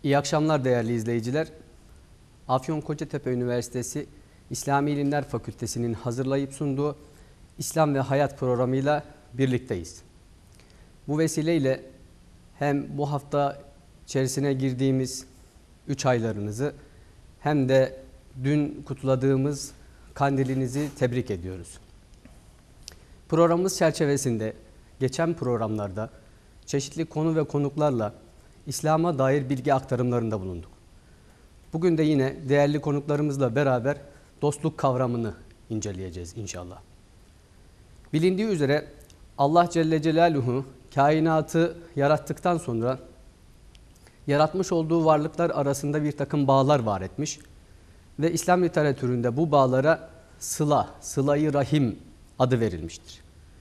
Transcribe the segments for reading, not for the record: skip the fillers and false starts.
İyi akşamlar değerli izleyiciler. Afyon Kocatepe Üniversitesi İslami İlimler Fakültesi'nin hazırlayıp sunduğu İslam ve Hayat programıyla birlikteyiz. Bu vesileyle hem bu hafta içerisine girdiğimiz 3 aylarınızı hem de dün kutladığımız kandilinizi tebrik ediyoruz. Programımız çerçevesinde geçen programlarda çeşitli konu ve konuklarla İslam'a dair bilgi aktarımlarında bulunduk. Bugün de yine değerli konuklarımızla beraber dostluk kavramını inceleyeceğiz inşallah. Bilindiği üzere Allah Celle Celaluhu kainatı yarattıktan sonra yaratmış olduğu varlıklar arasında bir takım bağlar var etmiş ve İslam literatüründe bu bağlara sıla-i rahim adı verilmiştir.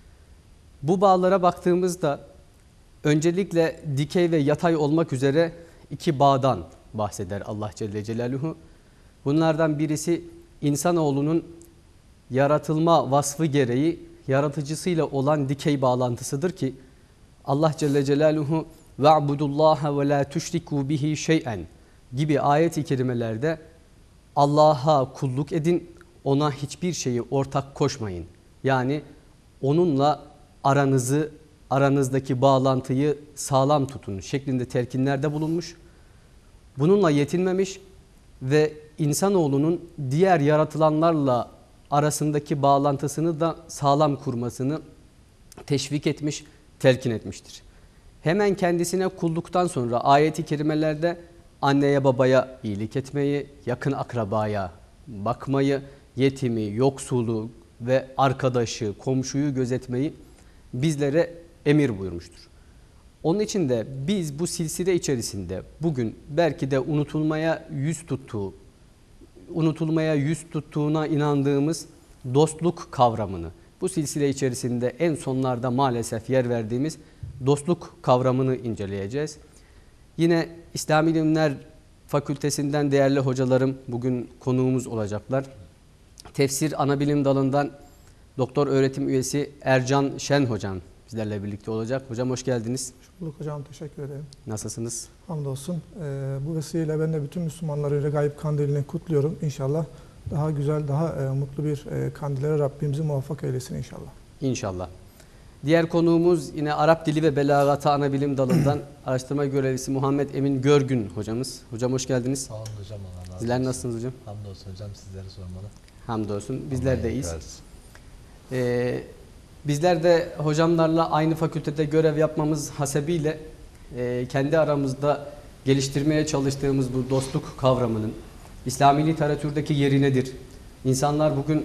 Bu bağlara baktığımızda öncelikle dikey ve yatay olmak üzere 2 bağdan bahseder Allah Celle Celaluhu. Bunlardan birisi insanoğlunun yaratılma vasfı gereği yaratıcısıyla olan dikey bağlantısıdır ki Allah Celle Celaluhu ve'budullaha ve la tuşriku bihi şey'en gibi ayet-i kerimelerde Allah'a kulluk edin, ona hiçbir şeyi ortak koşmayın. Yani onunla aranızdaki bağlantıyı sağlam tutun şeklinde telkinlerde bulunmuş. Bununla yetinmemiş ve insanoğlunun diğer yaratılanlarla arasındaki bağlantısını da sağlam kurmasını teşvik etmiş, telkin etmiştir. Hemen kendisine kulluktan sonra ayet-i kerimelerde anneye babaya iyilik etmeyi, yakın akrabaya bakmayı, yetimi, yoksulu ve arkadaşı, komşuyu gözetmeyi bizlere emir buyurmuştur. Onun için de biz bu silsile içerisinde bugün belki de unutulmaya yüz tuttuğuna inandığımız dostluk kavramını, bu silsile içerisinde en sonlarda maalesef yer verdiğimiz dostluk kavramını inceleyeceğiz. Yine İslami İlimler Fakültesinden değerli hocalarım bugün konuğumuz olacaklar. Tefsir Anabilim Dalı'ndan Doktor Öğretim Üyesi Ercan Şen hocam bizlerle birlikte olacak. Hocam hoş geldiniz. Hoş bulduk hocam, teşekkür ederim. Nasılsınız? Hamdolsun. Bu vesileyle ben de bütün Müslümanları Regaib Kandili'ni kutluyorum. İnşallah daha güzel, daha mutlu bir kandillere Rabbimizi muvaffak eylesin inşallah. İnşallah. Diğer konuğumuz yine Arap Dili ve Belagatı Anabilim Dalı'ndan araştırma görevlisi Muhammed Emin Görgün hocamız. Hocam hoş geldiniz. Sağ olun hocam. Sizler nasılsınız hocam? Hamdolsun hocam, sizleri sormalı. Hamdolsun. Bizler de iyiyiz. Bizler de hocamlarla aynı fakültede görev yapmamız hasebiyle kendi aramızda geliştirmeye çalıştığımız bu dostluk kavramının İslami literatürdeki yeri nedir? İnsanlar bugün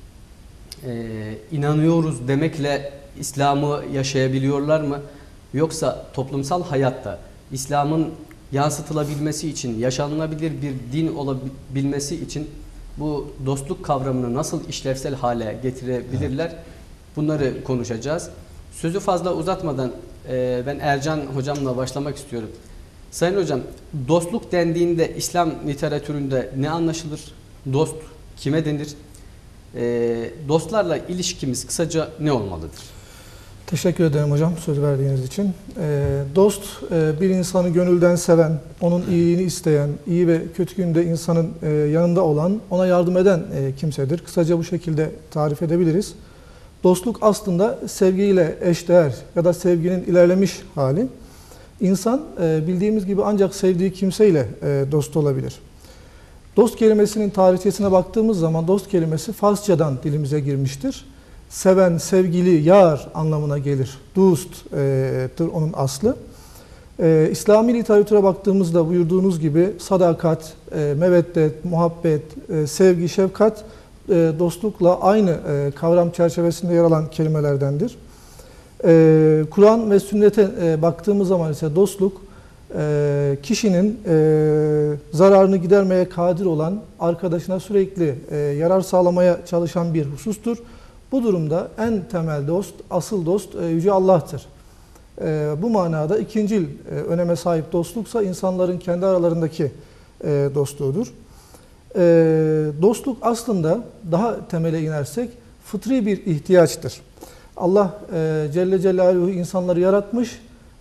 inanıyoruz demekle İslam'ı yaşayabiliyorlar mı? Yoksa toplumsal hayatta İslam'ın yansıtılabilmesi için, yaşanılabilir bir din olabilmesi için bu dostluk kavramını nasıl işlevsel hale getirebilirler? Evet. Bunları konuşacağız. Sözü fazla uzatmadan ben Ercan hocamla başlamak istiyorum. Sayın hocam, dostluk dendiğinde İslam literatüründe ne anlaşılır? Dost kime denir? Dostlarla ilişkimiz kısaca ne olmalıdır? Teşekkür ederim hocam söz verdiğiniz için. Dost bir insanı gönülden seven, onun iyiliğini isteyen, iyi ve kötü günde insanın yanında olan, ona yardım eden kimsedir. Kısaca bu şekilde tarif edebiliriz. Dostluk aslında sevgiyle eşdeğer ya da sevginin ilerlemiş hali. İnsan bildiğimiz gibi ancak sevdiği kimseyle dost olabilir. Dost kelimesinin tarihçesine baktığımız zaman dost kelimesi Farsçadan dilimize girmiştir. Seven, sevgili, yar anlamına gelir. Dost'tır onun aslı. İslami literatüre baktığımızda buyurduğunuz gibi sadakat, meveddet, muhabbet, sevgi, şefkat dostlukla aynı kavram çerçevesinde yer alan kelimelerdendir. Kur'an ve sünnete baktığımız zaman ise dostluk kişinin zararını gidermeye kadir olan, arkadaşına sürekli yarar sağlamaya çalışan bir husustur. Bu durumda en temel dost, asıl dost Yüce Allah'tır. Bu manada ikincil öneme sahip dostluksa insanların kendi aralarındaki dostluğudur. Dostluk aslında daha temele inersek fıtri bir ihtiyaçtır. Allah Celle Celaluhu insanları yaratmış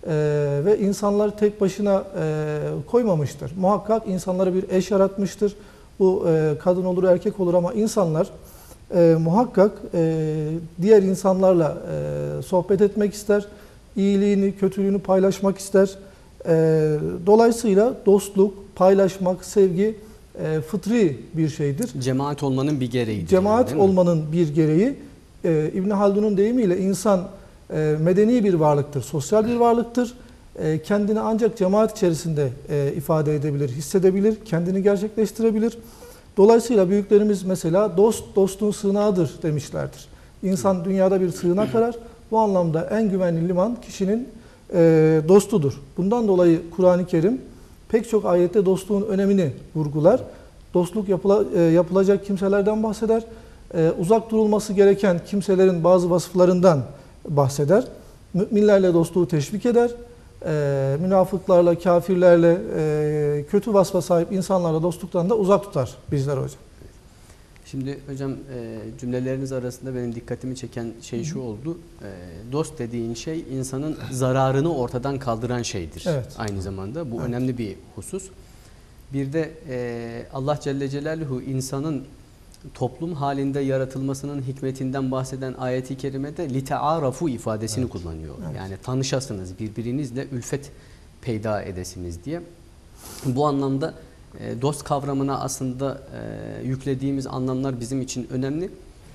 Ve insanları tek başına koymamıştır. Muhakkak insanlara bir eş yaratmıştır. Bu kadın olur, erkek olur ama insanlar muhakkak diğer insanlarla sohbet etmek ister. İyiliğini, kötülüğünü paylaşmak ister. Dolayısıyla dostluk, paylaşmak, sevgi fıtri bir şeydir. Cemaat olmanın bir gereğidir. Cemaat yani, olmanın bir gereği. İbn Haldun'un deyimiyle insan medeni bir varlıktır, sosyal bir varlıktır. Kendini ancak cemaat içerisinde ifade edebilir, hissedebilir, kendini gerçekleştirebilir. Dolayısıyla büyüklerimiz mesela dost dostun sığınağıdır demişlerdir. İnsan dünyada bir sığınak arar. Bu anlamda en güvenli liman kişinin dostudur. Bundan dolayı Kur'an-ı Kerim pek çok ayette dostluğun önemini vurgular. Dostluk yapılacak kimselerden bahseder. Uzak durulması gereken kimselerin bazı vasıflarından bahseder. Müminlerle dostluğu teşvik eder. Münafıklarla, kafirlerle, kötü vasfa sahip insanlarla dostluktan da uzak tutar bizler hocam. Şimdi hocam cümleleriniz arasında benim dikkatimi çeken şey şu oldu. Dost dediğin şey insanın zararını ortadan kaldıran şeydir. Evet. Aynı zamanda bu önemli bir husus. Bir de Allah Celle Celaluhu insanın toplum halinde yaratılmasının hikmetinden bahseden ayeti kerimede lite'arafu ifadesini kullanıyor. Evet. Yani tanışasınız, birbirinizle ülfet peyda edesiniz diye. Bu anlamda dost kavramına aslında yüklediğimiz anlamlar bizim için önemli.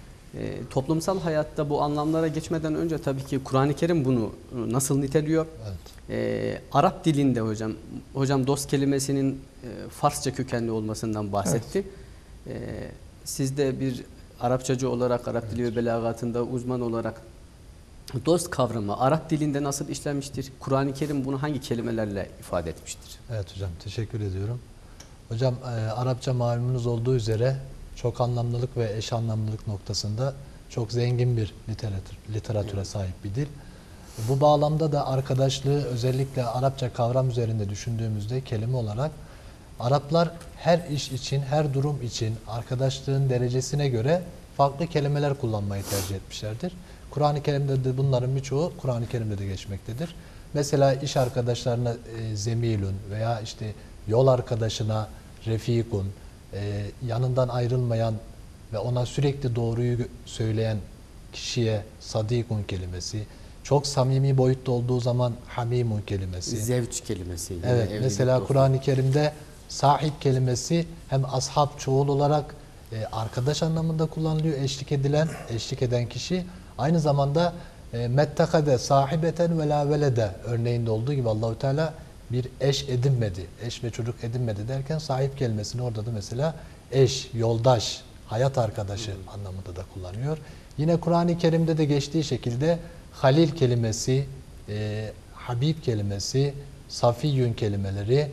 Toplumsal hayatta bu anlamlara geçmeden önce tabii ki Kur'an-ı Kerim bunu nasıl niteliyor? Evet. Arap dilinde hocam dost kelimesinin Farsça kökenli olmasından bahsetti. Evet. Siz de bir Arapçacı olarak, Arap dili ve belagatında uzman olarak dost kavramı Arap dilinde nasıl işlenmiştir? Kur'an-ı Kerim bunu hangi kelimelerle ifade etmiştir? Evet hocam, teşekkür ediyorum. Hocam Arapça malumunuz olduğu üzere çok anlamlılık ve eş anlamlılık noktasında çok zengin bir literatüre sahip bir dil. Bu bağlamda da arkadaşlığı özellikle Arapça kavram üzerinde düşündüğümüzde kelime olarak Araplar her iş için, her durum için arkadaşlığın derecesine göre farklı kelimeler kullanmayı tercih etmişlerdir. Kur'an-ı Kerim'de de bunların birçoğu Kur'an-ı Kerim'de de geçmektedir. Mesela iş arkadaşlarına zemilun veya işte yol arkadaşına refikun, yanından ayrılmayan ve ona sürekli doğruyu söyleyen kişiye sadikun kelimesi, çok samimi boyutta olduğu zaman hamimun kelimesi. Zevç kelimesi. Evet, mesela Kur'an-ı Kerim'de sahip kelimesi hem ashab çoğul olarak arkadaş anlamında kullanılıyor, eşlik eden kişi. Aynı zamanda mettekade sahibeten ve la velede örneğinde olduğu gibi Allahu Teala bir eş edinmedi, eş ve çocuk edinmedi derken sahip kelimesini orada da mesela eş, yoldaş, hayat arkadaşı anlamında da kullanıyor. Yine Kur'an-ı Kerim'de de geçtiği şekilde halil kelimesi, habib kelimesi, safiyyün kelimeleri,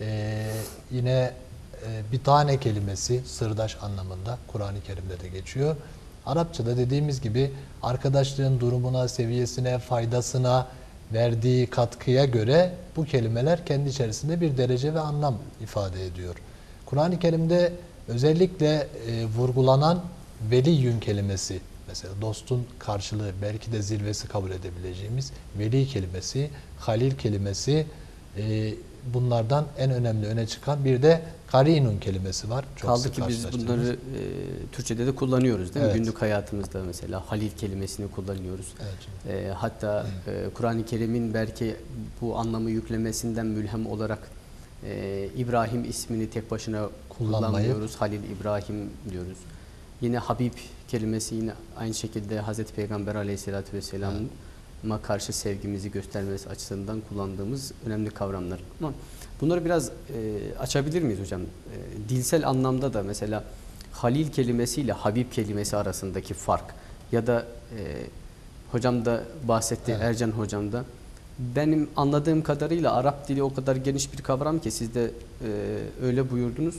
yine bitane kelimesi, sırdaş anlamında Kur'an-ı Kerim'de de geçiyor. Arapçada dediğimiz gibi arkadaşlığın durumuna, seviyesine, faydasına, verdiği katkıya göre bu kelimeler kendi içerisinde bir derece ve anlam ifade ediyor. Kur'an-ı Kerim'de özellikle vurgulanan veliyyün kelimesi, mesela dostun karşılığı, belki de zirvesi kabul edebileceğimiz veli kelimesi, halil kelimesi, bunlardan en önemli öne çıkan bir de karinun kelimesi var. Çok kaldı ki biz bunları Türkçe'de de kullanıyoruz değil mi? Evet. Günlük hayatımızda mesela halil kelimesini kullanıyoruz. Evet. Hatta Kur'an-ı Kerim'in belki bu anlamı yüklemesinden mülhem olarak İbrahim ismini tek başına kullanmıyoruz. Halil İbrahim diyoruz. Yine Habib kelimesi yine aynı şekilde Hazreti Peygamber Aleyhisselatü Vesselam'a karşı sevgimizi göstermesi açısından kullandığımız önemli kavramlar. Ama bunları biraz açabilir miyiz hocam? Dilsel anlamda da mesela Halil kelimesiyle Habib kelimesi arasındaki fark ya da hocam da bahsetti, evet. Ercan hocam da. Benim anladığım kadarıyla Arap dili o kadar geniş bir kavram ki siz de öyle buyurdunuz.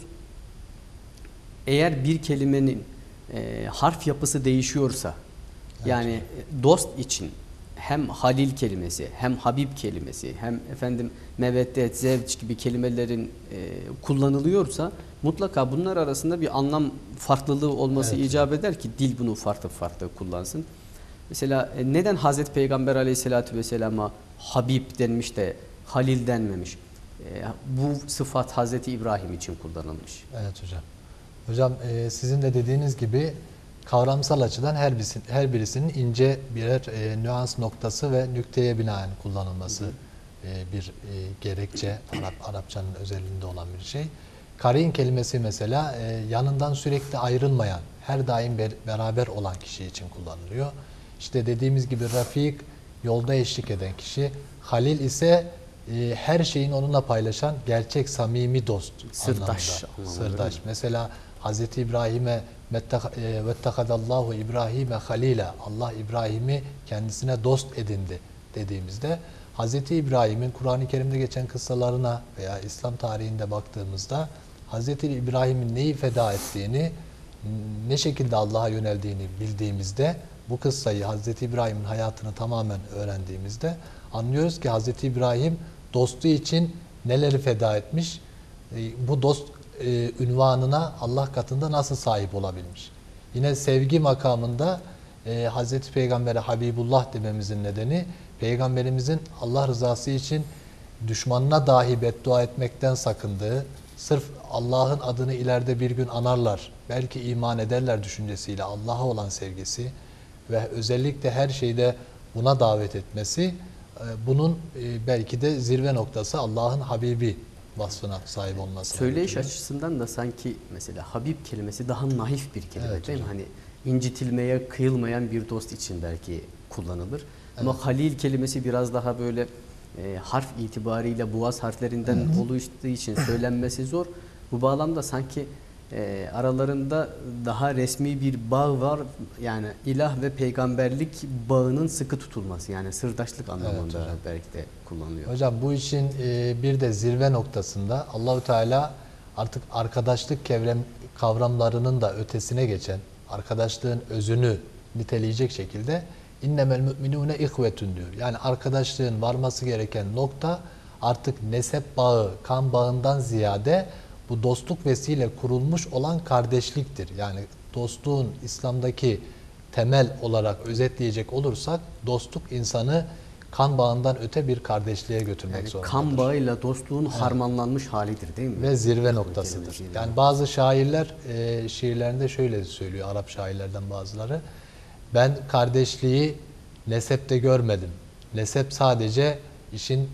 Eğer bir kelimenin harf yapısı değişiyorsa, evet. Yani dost için hem halil kelimesi, hem habib kelimesi, hem meveddet, zevç gibi kelimelerin kullanılıyorsa mutlaka bunlar arasında bir anlam farklılığı olması, evet. icap eder ki dil bunu farklı farklı kullansın. Mesela neden Hazreti Peygamber Aleyhisselatü Vesselam'a Habib denmiş de Halil denmemiş? Bu sıfat Hazreti İbrahim için kullanılmış. Evet hocam. Hocam sizin de dediğiniz gibi kavramsal açıdan her birisinin ince birer nüans noktası ve nükteye binaen kullanılması bir gerekçe, Arapçanın özelliğinde olan bir şey. Karin kelimesi mesela yanından sürekli ayrılmayan, her daim beraber olan kişi için kullanılıyor. İşte dediğimiz gibi Rafik, yolda eşlik eden kişi. Halil ise her şeyin onunla paylaşan gerçek samimi dost Sırdaş anlamında. Sırdaş. Mesela Hazreti İbrahim'e vettekadallahu İbrahim'e halila, Allah İbrahim'i kendisine dost edindi dediğimizde Hazreti İbrahim'in Kur'an-ı Kerim'de geçen kıssalarına veya İslam tarihinde baktığımızda Hazreti İbrahim'in neyi feda ettiğini, ne şekilde Allah'a yöneldiğini bildiğimizde, bu kıssayı Hazreti İbrahim'in hayatını tamamen öğrendiğimizde anlıyoruz ki Hazreti İbrahim dostu için neleri feda etmiş, bu dost ünvanına Allah katında nasıl sahip olabilmiş. Yine sevgi makamında Hazreti Peygamber'e Habibullah dememizin nedeni, Peygamberimizin Allah rızası için düşmanına dahi beddua etmekten sakındığı, sırf Allah'ın adını ileride bir gün anarlar, belki iman ederler düşüncesiyle Allah'a olan sevgisi ve özellikle her şeyde buna davet etmesi, bunun belki de zirve noktası Allah'ın Habibi vasfına sahip olması. Söyleyiş açısından da sanki mesela Habib kelimesi daha naif bir kelime, evet, değil mi? Hani incitilmeye kıyılmayan bir dost için belki kullanılır. Evet. Ama Halil kelimesi biraz daha böyle harf itibariyle boğaz harflerinden oluştuğu için söylenmesi zor. Bu bağlamda sanki aralarında daha resmi bir bağ var. Yani ilah ve peygamberlik bağının sıkı tutulması. Yani sırdaşlık anlamında evet, belki de kullanılıyor. Hocam bu işin bir de zirve noktasında Allahu Teala artık arkadaşlık kavramlarının da ötesine geçen, arkadaşlığın özünü niteleyecek şekilde innemel müminune ihvetun diyor. Yani arkadaşlığın varması gereken nokta artık nesep bağı, kan bağından ziyade bu dostluk vesile kurulmuş olan kardeşliktir. Yani dostluğun İslam'daki temel olarak özetleyecek olursak dostluk insanı kan bağından öte bir kardeşliğe götürmek yani zorundadır. Kan bağıyla dostluğun harmanlanmış halidir, değil mi? Ve zirve noktasıdır. Yani bazı şairler şiirlerinde şöyle söylüyor, Arap şairlerden bazıları. Ben kardeşliği nesepte görmedim. Nesep sadece işin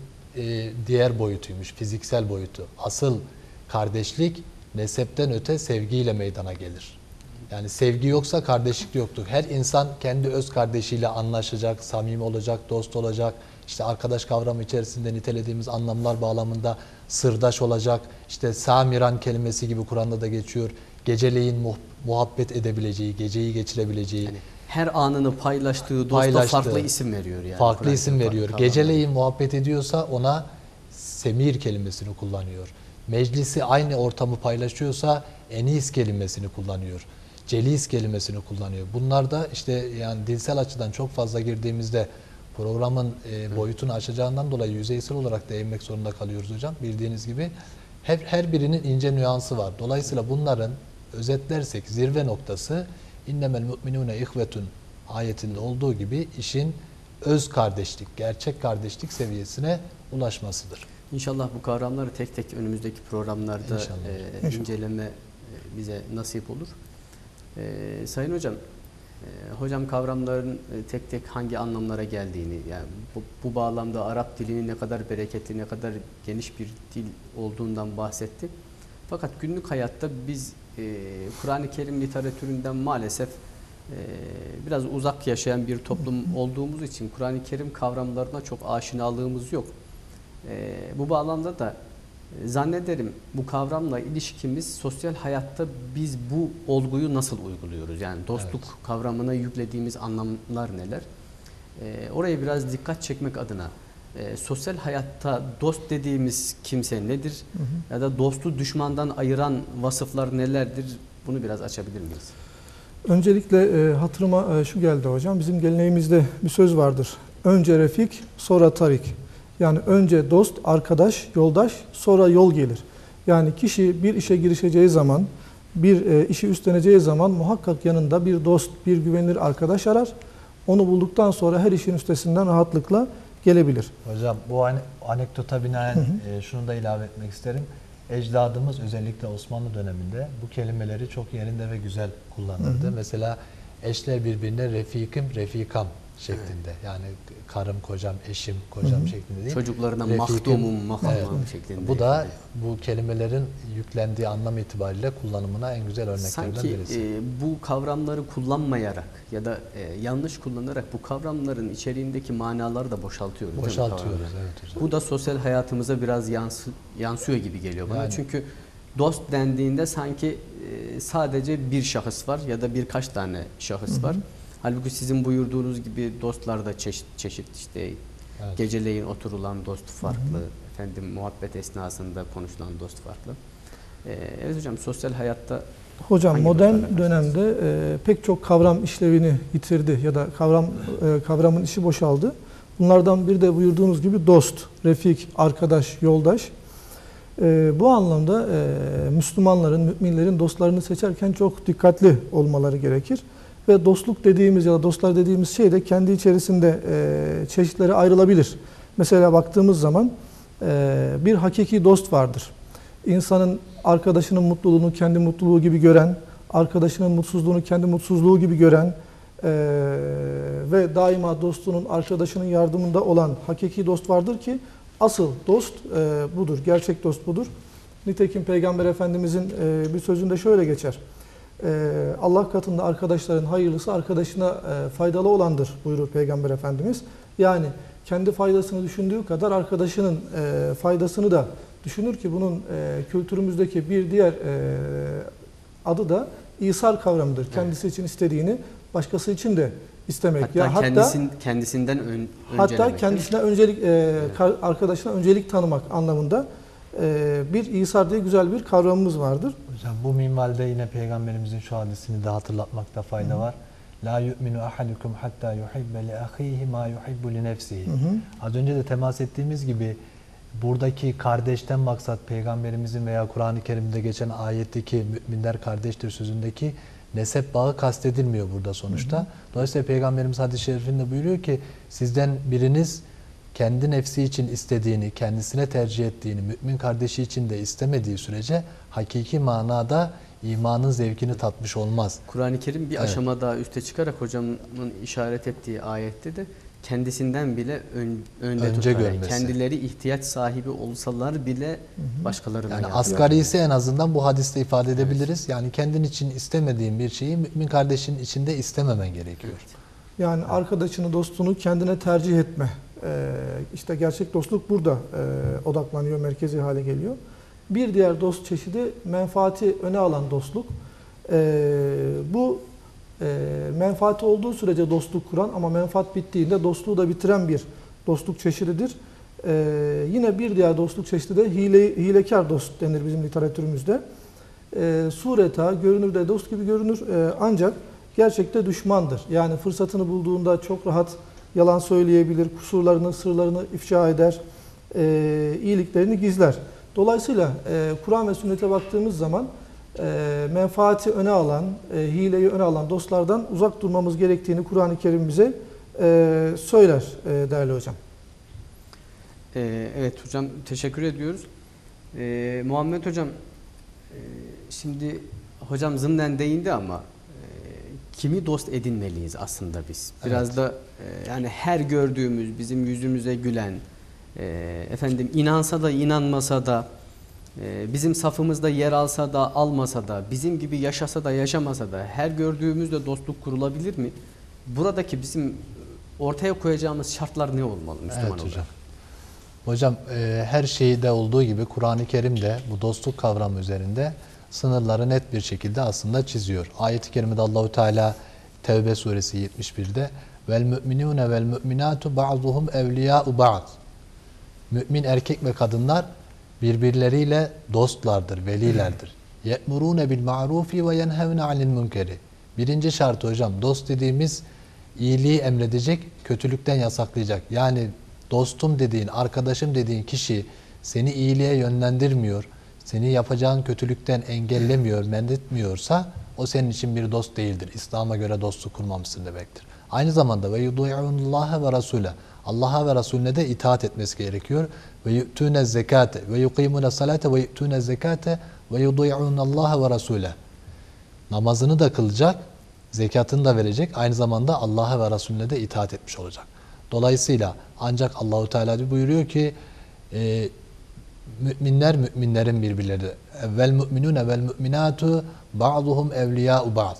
diğer boyutuymuş, fiziksel boyutu. Asıl kardeşlik nesepten öte sevgiyle meydana gelir. Yani sevgi yoksa kardeşlik yoktur. Her insan kendi öz kardeşiyle anlaşacak, samimi olacak, dost olacak. İşte arkadaş kavramı içerisinde nitelediğimiz anlamlar bağlamında sırdaş olacak. İşte samiran kelimesi gibi Kur'an'da da geçiyor. Geceleyin muhabbet edebileceği, geceyi geçirebileceği. Yani her anını paylaştığı dosta farklı isim veriyor yani. Farklı isim veriyor. Geceleyin muhabbet ediyorsa ona semir kelimesini kullanıyor. Meclisi aynı ortamı paylaşıyorsa enis kelimesini kullanıyor. Celis kelimesini kullanıyor. Bunlar da işte yani dilsel açıdan çok fazla girdiğimizde programın boyutunu aşacağından dolayı yüzeysel olarak değinmek zorunda kalıyoruz hocam. Bildiğiniz gibi her birinin ince nüansı var. Dolayısıyla bunların özetlersek zirve noktası innemel mu'minune ihvetun ayetinde olduğu gibi işin öz kardeşlik, gerçek kardeşlik seviyesine ulaşmasıdır. İnşallah bu kavramları tek tek önümüzdeki programlarda inceleme bize nasip olur. Sayın hocam, hocam kavramların tek tek hangi anlamlara geldiğini, yani bu bağlamda Arap dilinin ne kadar bereketli, ne kadar geniş bir dil olduğundan bahsetti. Fakat günlük hayatta biz Kur'an-ı Kerim literatüründen maalesef biraz uzak yaşayan bir toplum olduğumuz için Kur'an-ı Kerim kavramlarına çok aşinalığımız yok. Bu bağlamda da zannederim bu kavramla ilişkimiz sosyal hayatta biz bu olguyu nasıl uyguluyoruz? Yani dostluk kavramına yüklediğimiz anlamlar neler? Oraya biraz dikkat çekmek adına sosyal hayatta dost dediğimiz kimse nedir? Ya da dostu düşmandan ayıran vasıflar nelerdir? Bunu biraz açabilir miyiz? Öncelikle hatırıma şu geldi hocam. Bizim geleneğimizde bir söz vardır. Önce refik, sonra tarik. Yani önce dost, arkadaş, yoldaş, sonra yol gelir. Yani kişi bir işe girişeceği zaman, bir işi üstleneceği zaman muhakkak yanında bir dost, bir güvenilir arkadaş arar. Onu bulduktan sonra her işin üstesinden rahatlıkla gelebilir. Hocam bu anekdota binaen şunu da ilave etmek isterim. Ecdadımız özellikle Osmanlı döneminde bu kelimeleri çok yerinde ve güzel kullanırdı. Mesela eşler birbirine refikim, refikam şeklinde. Yani karım, kocam, eşim, kocam şeklinde değil. Çocuklarına Refikim, mahdumum, mahmum evet, şeklinde. Bu da bu kelimelerin yüklendiği anlam itibariyle kullanımına en güzel örneklerden Sanki birisi. bu kavramları kullanmayarak ya da yanlış kullanarak bu kavramların içeriğindeki manaları da boşaltıyoruz. değil mi Boşaltıyoruz, kavramları? evet hocam. Bu da sosyal hayatımıza biraz yansıyor gibi geliyor bana. Yani. Çünkü dost dendiğinde sanki sadece bir şahıs var ya da birkaç tane şahıs var. Halbuki sizin buyurduğunuz gibi dostlar da çeşit çeşit işte Evet. geceleyin oturulan dost farklı, efendim muhabbet esnasında konuşulan dost farklı. Evet hocam, sosyal hayatta Hocam hangi modern dostlarla dönemde pek çok kavram işlevini yitirdi ya da kavramın işi boşaldı. Bunlardan biri de buyurduğunuz gibi dost, refik, arkadaş, yoldaş. Bu anlamda Müslümanların, müminlerin dostlarını seçerken çok dikkatli olmaları gerekir. Ve dostluk dediğimiz ya da dostlar dediğimiz şey de kendi içerisinde çeşitleri ayrılabilir. Mesela baktığımız zaman bir hakiki dost vardır. İnsanın arkadaşının mutluluğunu kendi mutluluğu gibi gören, arkadaşının mutsuzluğunu kendi mutsuzluğu gibi gören ve daima dostunun, arkadaşının yardımında olan hakiki dost vardır ki asıl dost budur, gerçek dost budur. Nitekim Peygamber Efendimizin bir sözünde şöyle geçer. Allah katında arkadaşların hayırlısı arkadaşına faydalı olandır buyurur Peygamber Efendimiz. Yani kendi faydasını düşündüğü kadar arkadaşının faydasını da düşünür ki bunun kültürümüzdeki bir diğer adı da İsar kavramıdır. Kendisi için istediğini başkası için de istemek. hatta kendisinden hatta kendisine öncelik arkadaşına öncelik tanımak anlamında bir İsar diye güzel bir kavramımız vardır. Hocam bu minvalde yine Peygamberimizin şu hadisini de hatırlatmakta fayda var. La yu'minu ahadukum hatta yuhibbe li ahihi ma yuhibbu li nefsihi. Az önce de temas ettiğimiz gibi buradaki kardeşten maksat Peygamberimizin veya Kur'an-ı Kerim'de geçen ayetteki müminler kardeştir sözündeki nesep bağı kastedilmiyor burada sonuçta. Dolayısıyla Peygamberimiz hadis-i şerifinde buyuruyor ki sizden biriniz kendi nefsi için istediğini, kendisine tercih ettiğini, mümin kardeşi için de istemediği sürece hakiki manada imanın zevkini tatmış olmaz. Kur'an-ı Kerim bir aşama daha üste çıkarak hocamın işaret ettiği ayette de kendisinden bile önce tutar. görmesi. Kendileri ihtiyaç sahibi olsalar bile başkalarına Yani yardım asgarisi en azından bu hadiste ifade edebiliriz. Yani kendin için istemediğin bir şeyi mümin kardeşin içinde istememen gerekiyor. Yani arkadaşını, dostunu kendine tercih etme. İşte gerçek dostluk burada odaklanıyor, merkezi hale geliyor. Bir diğer dost çeşidi menfaati öne alan dostluk. Bu menfaati olduğu sürece dostluk kuran ama menfaat bittiğinde dostluğu da bitiren bir dostluk çeşididir. Yine bir diğer dostluk çeşidi de hilekar dost denir bizim literatürümüzde. Sureta, görünürde dost gibi görünür ancak gerçekte düşmandır. Yani fırsatını bulduğunda çok rahat yalan söyleyebilir, kusurlarını, sırlarını ifşa eder, iyiliklerini gizler. Dolayısıyla Kur'an ve sünnete baktığımız zaman menfaati öne alan, hileyi öne alan dostlardan uzak durmamız gerektiğini Kur'an-ı Kerim bize söyler değerli hocam. Evet hocam, teşekkür ediyoruz. Muhammed hocam, şimdi hocam zımnen değindi ama kimi dost edinmeliyiz aslında biz? Biraz da yani her gördüğümüz bizim yüzümüze gülen, efendim inansa da inanmasa da, bizim safımızda yer alsa da almasa da, bizim gibi yaşasa da yaşamasa da her gördüğümüzde dostluk kurulabilir mi? Buradaki bizim ortaya koyacağımız şartlar ne olmalı Müslüman olarak? Hocam. Hocam her şeyde olduğu gibi Kur'an-ı Kerim de bu dostluk kavramı üzerinde sınırları net bir şekilde aslında çiziyor. Ayet-i kerimede Allahu Teala Tevbe suresi 71'de vel mu'minune vel mu'minatu ba'duhum evliya'u ba'd. Mümin erkek ve kadınlar birbirleriyle dostlardır, velilerdir. Ye'murune bil ma'rufi ve yenhevne 'anil munkeri. Birinci şartı hocam, dost dediğimiz iyiliği emredecek, kötülükten yasaklayacak. Yani dostum dediğin, arkadaşım dediğin kişi seni iyiliğe yönlendirmiyor, seni yapacağın kötülükten engellemiyor, men etmiyorsa o senin için bir dost değildir. İslam'a göre dostluk kurmamışsın demektir. Aynı zamanda ve yudi'unallaha ve rasule. Allah'a ve Resulüne de itaat etmesi gerekiyor. Ve yu'tune zekate ve yuqimune salate ve yu'tune zekate ve yudi'unallaha ve rasule. Namazını da kılacak, zekatını da verecek. Aynı zamanda Allah'a ve Resulüne de itaat etmiş olacak. Dolayısıyla ancak Allahu Teala buyuruyor ki müminler müminlerin birbirleri. Vel mu'minune vel mu'minatu ba'duhum evliya'u ba'd.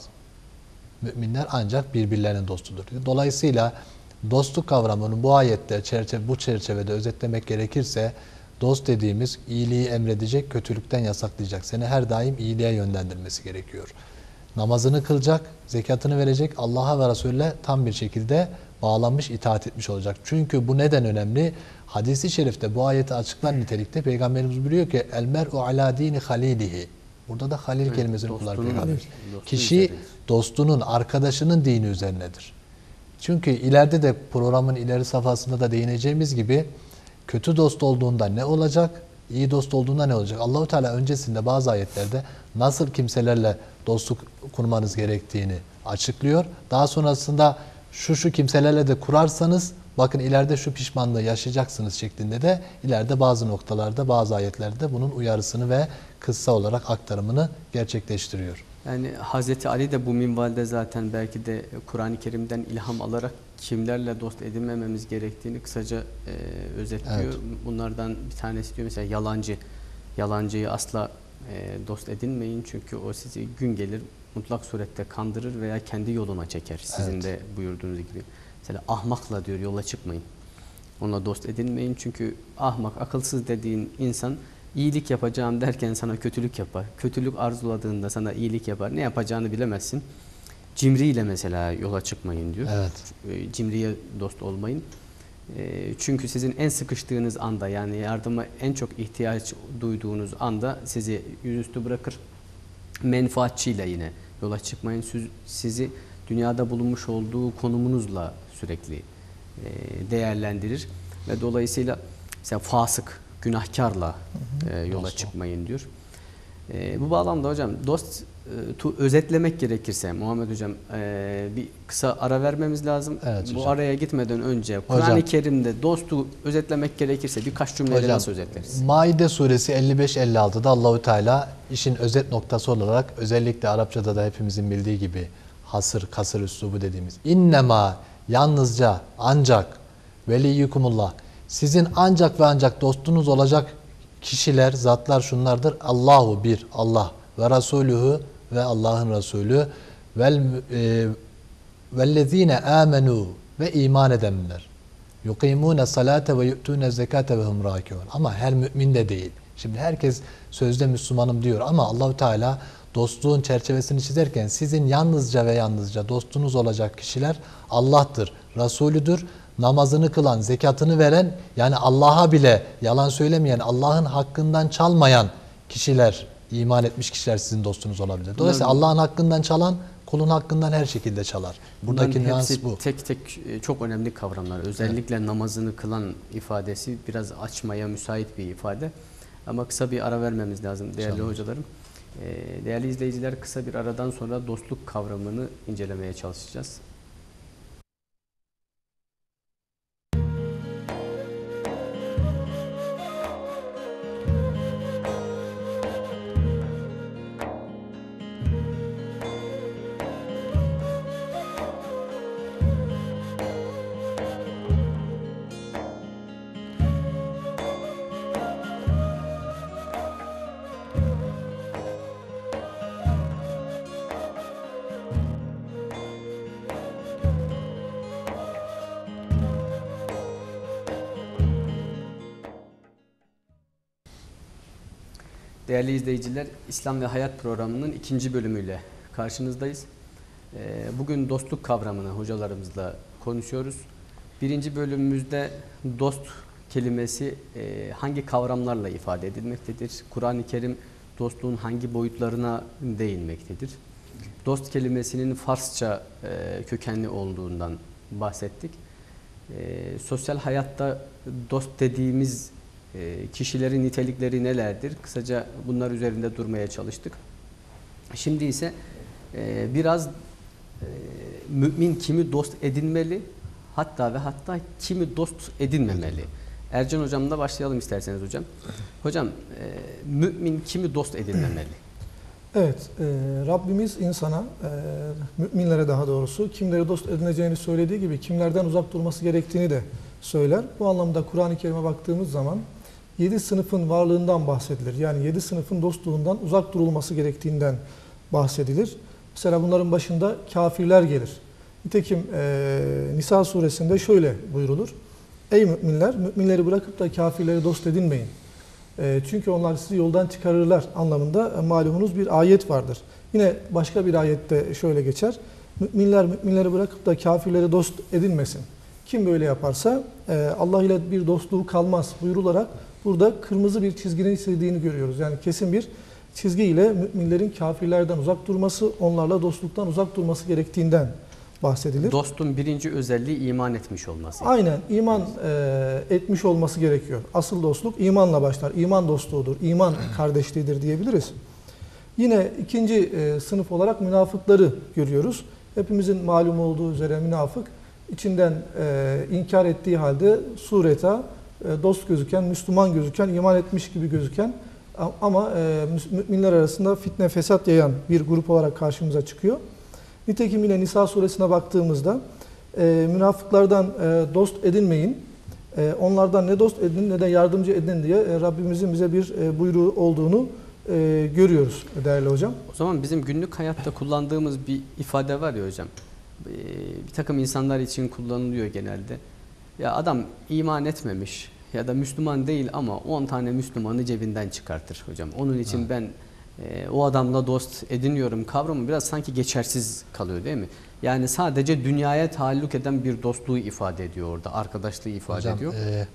Müminler ancak birbirlerinin dostudur. Dolayısıyla dostluk kavramını bu ayette bu çerçevede özetlemek gerekirse dost dediğimiz iyiliği emredecek, kötülükten yasaklayacak. Seni her daim iyiliğe yönlendirmesi gerekiyor. Namazını kılacak, zekatını verecek, Allah'a ve Resulüne tam bir şekilde bağlanmış, itaat etmiş olacak. Çünkü bu neden önemli? Hadis-i şerifte bu ayeti açıklar nitelikte Peygamberimiz biliyor ki el mer'u ala dini halilihi. Burada da halil kelimesini kullanıyor Peygamber. Kişi dostunun, arkadaşının dini üzerinedir. Çünkü ileride de programın ileri safhasında da değineceğimiz gibi kötü dost olduğunda ne olacak? İyi dost olduğunda ne olacak? Allahu Teala öncesinde bazı ayetlerde nasıl kimselerle dostluk kurmanız gerektiğini açıklıyor. Daha sonrasında şu kimselerle de kurarsanız bakın ileride şu pişmanlığı yaşayacaksınız şeklinde de ileride bazı noktalarda, bazı ayetlerde bunun uyarısını ve kıssa olarak aktarımını gerçekleştiriyor. Yani Hazreti Ali de bu minvalde zaten belki de Kur'an-ı Kerim'den ilham alarak kimlerle dost edinmememiz gerektiğini kısaca özetliyor. Evet. Bunlardan bir tanesi diyor mesela yalancı. Yalancıyı asla dost edinmeyin çünkü o sizi gün gelir mutlak surette kandırır veya kendi yoluna çeker. Sizin Evet. de buyurduğunuz gibi. Mesela ahmakla diyor yola çıkmayın. Onunla dost edinmeyin çünkü ahmak, akılsız dediğin insan iyilik yapacağım derken sana kötülük yapar. Kötülük arzuladığında sana iyilik yapar. Ne yapacağını bilemezsin. Cimriyle mesela yola çıkmayın diyor. Evet. Cimriye dost olmayın. Çünkü sizin en sıkıştığınız anda yani yardıma en çok ihtiyaç duyduğunuz anda sizi yüzüstü bırakır. Menfaatçiyle yine yola çıkmayın. Sizi dünyada bulunmuş olduğu konumunuzla sürekli değerlendirir. Ve dolayısıyla mesela fasık, günahkarla yola çıkmayın diyor. Bu bağlamda hocam dostu özetlemek gerekirse Muhammed hocam bir kısa ara vermemiz lazım. Evet, bu hocam. araya gitmeden önce Kur'an-ı Kerim'de dostu özetlemek gerekirse birkaç cümleyle nasıl özetleriz? Maide suresi 55-56'da Allahu Teala işin özet noktası olarak özellikle Arapçada da hepimizin bildiği gibi kasır üslubu dediğimiz innema yalnızca ancak veliyukumullah sizin ancak ve ancak dostunuz olacak kişiler, zatlar şunlardır. Allahu bir, Allah ve Resulühü ve Allah'ın Resulü vellezine amenu ve iman edenler. Yukimune salate ve yu'tune zekate ve hum rakiun. Ama her mümin de değil. Şimdi herkes sözde Müslümanım diyor ama Allahu Teala dostluğun çerçevesini çizerken sizin yalnızca ve yalnızca dostunuz olacak kişiler Allah'tır, Resulüdür. Namazını kılan, zekatını veren yani Allah'a bile yalan söylemeyen, Allah'ın hakkından çalmayan kişiler, iman etmiş kişiler sizin dostunuz olabilir. Dolayısıyla Allah'ın hakkından çalan kulun hakkından her şekilde çalar. Buradaki nüans bu. Tek tek çok önemli kavramlar. Özellikle namazını kılan ifadesi biraz açmaya müsait bir ifade. Ama kısa bir ara vermemiz lazım değerli hocalarım. Değerli izleyiciler kısa bir aradan sonra dostluk kavramını incelemeye çalışacağız. Değerli izleyiciler, İslam ve Hayat programının 2. bölümüyle karşınızdayız. Bugün dostluk kavramını hocalarımızla konuşuyoruz. 1. bölümümüzde dost kelimesi hangi kavramlarla ifade edilmektedir? Kur'an-ı Kerim dostluğun hangi boyutlarına değinmektedir? Dost kelimesinin Farsça kökenli olduğundan bahsettik. Sosyal hayatta dost dediğimiz kişilerin nitelikleri nelerdir? Kısaca bunlar üzerinde durmaya çalıştık. Şimdi ise biraz mümin kimi dost edinmeli, hatta ve hatta kimi dost edinmemeli. Ercan hocamla başlayalım isterseniz hocam. Hocam, mümin kimi dost edinmemeli? Evet, Rabbimiz insana, müminlere daha doğrusu kimleri dost edineceğini söylediği gibi kimlerden uzak durması gerektiğini de söyler. Bu anlamda Kur'an-ı Kerim'e baktığımız zaman 7 sınıfın varlığından bahsedilir. Yani 7 sınıfın dostluğundan uzak durulması gerektiğinden bahsedilir. Mesela bunların başında kafirler gelir. Nitekim Nisa suresinde şöyle buyrulur. Ey müminler, müminleri bırakıp da kafirleri dost edinmeyin. Çünkü onlar sizi yoldan çıkarırlar anlamında malumunuz bir ayet vardır. Yine başka bir ayette şöyle geçer. Müminler müminleri bırakıp da kafirleri dost edinmesin. Kim böyle yaparsa Allah ile bir dostluğu kalmaz buyurularak burada kırmızı bir çizginin çizildiğini görüyoruz. Yani kesin bir çizgiyle müminlerin kafirlerden uzak durması, onlarla dostluktan uzak durması gerektiğinden bahsedilir. Dostun birinci özelliği iman etmiş olması. Aynen, iman etmiş olması gerekiyor. Asıl dostluk imanla başlar. İman dostluğudur, iman kardeşliğidir diyebiliriz. Yine ikinci sınıf olarak münafıkları görüyoruz. Hepimizin malum olduğu üzere münafık, içinden inkar ettiği halde sureta dost gözüken, Müslüman gözüken, iman etmiş gibi gözüken ama müminler arasında fitne, fesat yayan bir grup olarak karşımıza çıkıyor. Nitekim yine Nisa suresine baktığımızda münafıklardan dost edinmeyin, onlardan ne dost edinin ne de yardımcı edin diye Rabbimizin bize bir buyruğu olduğunu görüyoruz değerli hocam. O zaman bizim günlük hayatta kullandığımız bir ifade var ya hocam, bir takım insanlar için kullanılıyor genelde. Ya adam iman etmemiş ya da Müslüman değil ama 10 tane Müslümanı cebinden çıkartır hocam. Onun için ben o adamla dost ediniyorum kavramı biraz sanki geçersiz kalıyor değil mi? Yani sadece dünyaya taalluk eden bir dostluğu ifade ediyor orada, arkadaşlığı ifade ediyor.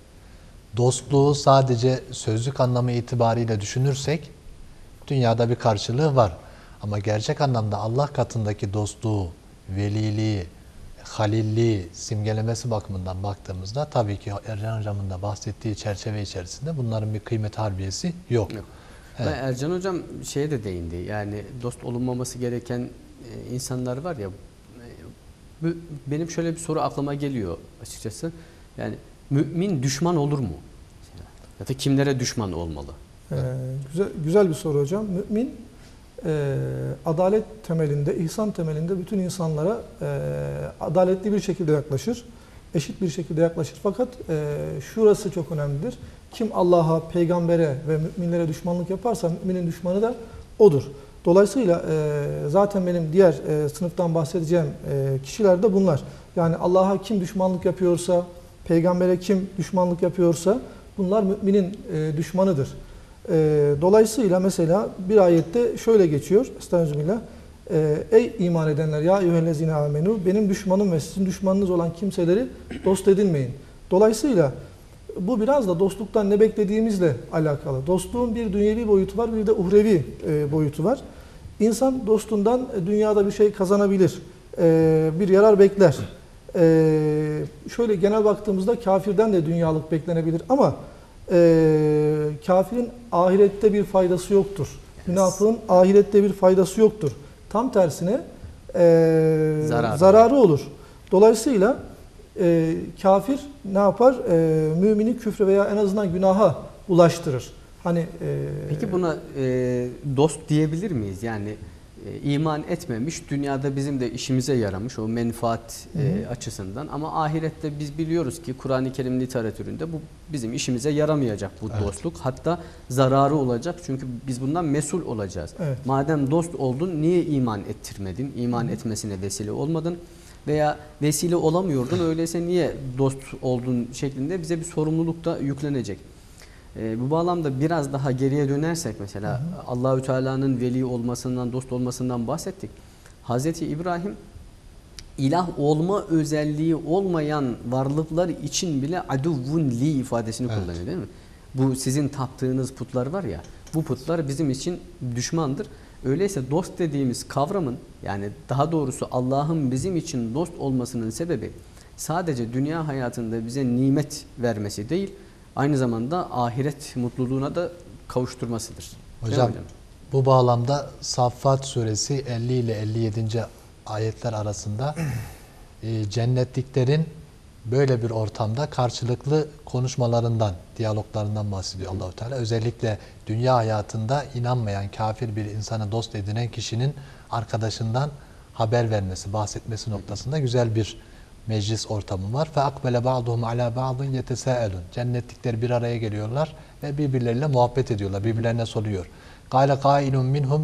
Dostluğu sadece sözlük anlamı itibariyle düşünürsek dünyada bir karşılığı var. Ama gerçek anlamda Allah katındaki dostluğu, veliliği, halilliği simgelemesi bakımından baktığımızda tabii ki Ercan Hocam'ın da bahsettiği çerçeve içerisinde bunların bir kıymet harbiyesi yok. Evet. Ercan Hocam şeye de değindi, yani dost olunmaması gereken insanlar var ya, benim şöyle bir soru aklıma geliyor açıkçası. Yani mümin düşman olur mu? Ya da kimlere düşman olmalı? Güzel bir soru hocam. Mümin adalet temelinde, ihsan temelinde bütün insanlara adaletli bir şekilde yaklaşır. Eşit bir şekilde yaklaşır. Fakat şurası çok önemlidir. Kim Allah'a, peygambere ve müminlere düşmanlık yaparsa müminin düşmanı da odur. Dolayısıyla zaten benim diğer sınıftan bahsedeceğim kişiler de bunlar. Yani Allah'a kim düşmanlık yapıyorsa, peygambere kim düşmanlık yapıyorsa bunlar müminin düşmanıdır. Dolayısıyla mesela bir ayette şöyle geçiyor. Estağfirullah. Ey iman edenler ya eyyühellezine amenu, benim düşmanım ve sizin düşmanınız olan kimseleri dost edinmeyin. Dolayısıyla bu biraz da dostluktan ne beklediğimizle alakalı. Dostluğun bir dünyevi boyutu var, bir de uhrevi boyutu var. İnsan dostundan dünyada bir şey kazanabilir, bir yarar bekler. Şöyle genel baktığımızda kafirden de dünyalık beklenebilir ama kafirin ahirette bir faydası yoktur. Münafığın ahirette bir faydası yoktur. Tam tersine zararı olur. Dolayısıyla kafir ne yapar? Mümini küfre veya en azından günaha ulaştırır. Peki buna dost diyebilir miyiz? Yani iman etmemiş, dünyada bizim de işimize yaramış o menfaat açısından, ama ahirette biz biliyoruz ki Kur'an-ı Kerim literatüründe bu bizim işimize yaramayacak bu dostluk. Hatta zararı olacak, çünkü biz bundan mesul olacağız. Evet. Madem dost oldun, niye iman ettirmedin? İman etmesine vesile olmadın veya vesile olamıyordun, öyleyse niye dost oldun şeklinde bize bir sorumluluk da yüklenecek. Bu bağlamda biraz daha geriye dönersek mesela Allahü Teala'nın veli olmasından, dost olmasından bahsettik. Hazreti İbrahim ilah olma özelliği olmayan varlıklar için bile aduvvun li ifadesini kullanıyor değil mi? Bu sizin taptığınız putlar var ya, bu putlar bizim için düşmandır. Öyleyse dost dediğimiz kavramın, yani daha doğrusu Allah'ın bizim için dost olmasının sebebi sadece dünya hayatında bize nimet vermesi değil, aynı zamanda ahiret mutluluğuna da kavuşturmasıdır. Hocam bu bağlamda Saffat suresi 50 ile 57. ayetler arasında cennetliklerin böyle bir ortamda karşılıklı konuşmalarından, diyaloglarından bahsediyor Allah-u Teala. Özellikle dünya hayatında inanmayan, kafir bir insana dost edinen kişinin arkadaşından haber vermesi, bahsetmesi noktasında güzel bir meclis ortamı var. فَاَقْبَلَ بَعْضُهُمْ عَلَى بَعْضٍ يَتَسَاءَلُونَ Cennetlikler bir araya geliyorlar ve birbirleriyle muhabbet ediyorlar, birbirlerine soruyor. قَالَ قَائِلٌ مِنْهُمْ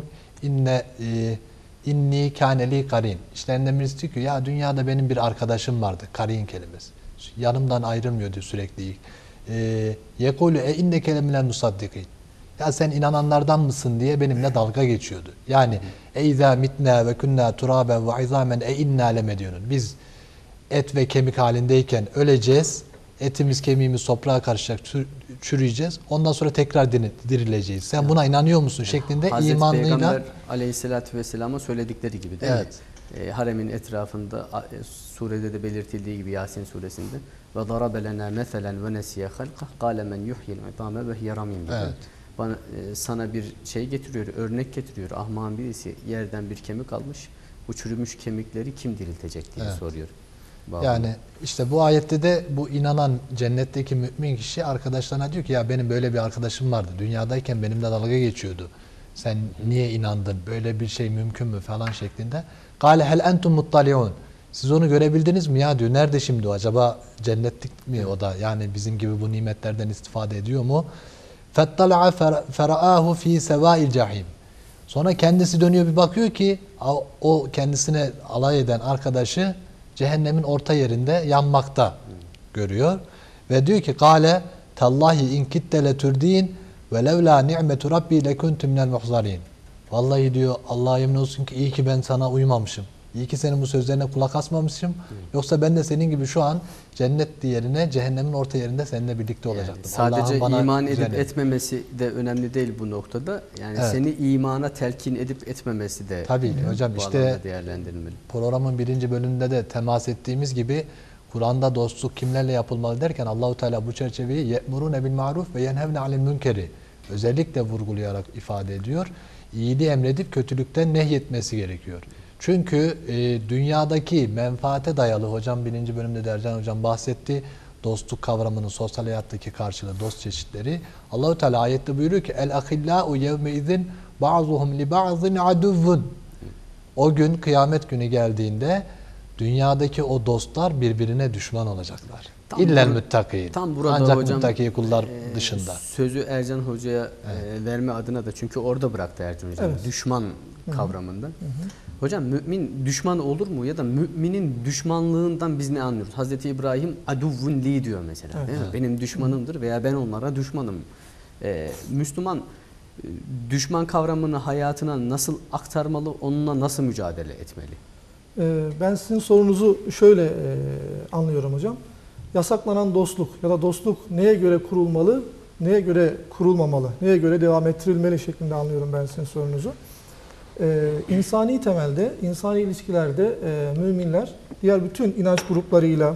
inni kâneli karin. İşlerinden birisi diyor ki ya dünyada benim bir arkadaşım vardı. Karin kelimesi. Yanımdan ayrılmıyordu sürekli. Yekulu inneke leminel musaddikin. Ya sen inananlardan mısın diye benimle dalga geçiyordu. Yani izâ mitnâ ve kunnâ turâben ve izâmen innâ lemediyunun. Biz et ve kemik halindeyken öleceğiz. Etimiz kemiğimiz toprağa karışacak, çürüyeceğiz. Ondan sonra tekrar dirileceğiz. Sen buna inanıyor musun şeklinde Hazreti imanlıyla. Peygamber aleyhissalatü vesselam'a söyledikleri gibi değil Evet. mi? Haremin etrafında surede de belirtildiği gibi Yasin suresinde ve darabe lena meselen ve nesiye halqa qâle men yuhyil idâme ve hiye ramîm. Evet. Bana sana bir şey getiriyor, örnek getiriyor. Ahmağın birisi yerden bir kemik almış. Bu çürümüş kemikleri kim diriltecek diye Evet. soruyor. Yani işte bu ayette de bu inanan cennetteki mümin kişi arkadaşlarına diyor ki ya benim böyle bir arkadaşım vardı. Dünyadayken benimle dalga geçiyordu. Sen niye inandın? Böyle bir şey mümkün mü falan şeklinde. Kâle hel entum muttaliun. Siz onu görebildiniz mi ya diyor. Nerede şimdi o? Acaba cennetlik mi o da? Yani bizim gibi bu nimetlerden istifade ediyor mu? Fettala'a fera'ahu fi sevâil cahim. Sonra kendisi dönüyor bir bakıyor ki o kendisine alay eden arkadaşı cehennemin orta yerinde yanmakta görüyor. Ve diyor ki Kale tallahi in kitte leturdin ve levla ni'metu rabbi lekuntu minel muhzarin. Vallahi diyor Allah'a yemin olsun ki iyi ki ben sana uymamışım. İyi ki senin bu sözlerine kulak asmamışım. Yoksa ben de senin gibi şu an cennet yerine cehennemin orta yerinde seninle birlikte olacaktım. Sadece bana iman edip güzel etmemesi de önemli değil bu noktada. Yani Evet. seni imana telkin edip etmemesi de Tabii hocam bu işte alanda değerlendirilmeli. programın 1. bölümünde de temas ettiğimiz gibi Kur'an'da dostluk kimlerle yapılmalı derken Allahu Teala bu çerçeveyi ye'murune bil maruf ve yenhevne anil münkeri özellikle vurgulayarak ifade ediyor. İyiliği emredip kötülükten nehyetmesi gerekiyor. Çünkü dünyadaki menfaate dayalı hocam 1. bölümde de Ercan hocam bahsetti. Dostluk kavramının sosyal hayattaki karşılığı dost çeşitleri. Allahu Teala ayette buyuruyor ki el ahillau yevme izin ba'zuhum li ba'zin aduvvun. O gün kıyamet günü geldiğinde dünyadaki o dostlar birbirine düşman olacaklar. İllel müttakîn. Tam burada Ancak hocam muttaki kullar dışında. Sözü Ercan Hoca'ya verme adına da çünkü orada bıraktı Ercan Hoca. Evet. Düşman kavramında. Hocam mümin düşman olur mu ya da müminin düşmanlığından biz ne anlıyoruz? Hazreti İbrahim aduvvun li diyor mesela. Evet. Değil mi? Benim düşmanımdır veya ben onlara düşmanım. Müslüman düşman kavramını hayatına nasıl aktarmalı, onunla nasıl mücadele etmeli? Ben sizin sorunuzu şöyle anlıyorum hocam. Yasaklanan dostluk ya da dostluk neye göre kurulmalı, neye göre kurulmamalı, neye göre devam ettirilmeli şeklinde anlıyorum ben sizin sorunuzu. İnsani temelde, insani ilişkilerde müminler diğer bütün inanç gruplarıyla